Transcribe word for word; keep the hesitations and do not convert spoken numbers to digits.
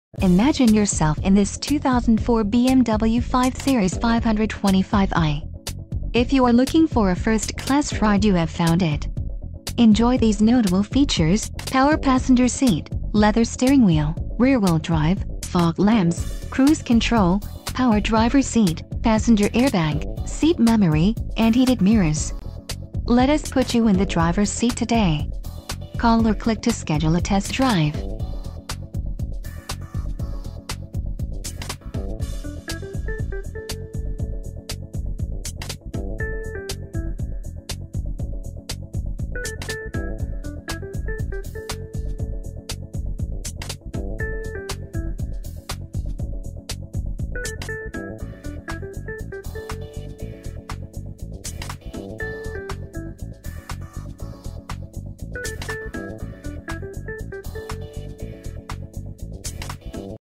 Imagine yourself in this two thousand four B M W five Series five twenty-five i. If you are looking for a first-class ride, you have found it. Enjoy these notable features: power passenger seat, leather steering wheel, rear-wheel drive, fog lamps, cruise control, power driver seat, passenger airbag, seat memory, and heated mirrors. Let us put you in the driver's seat today. Call or click to schedule a test drive.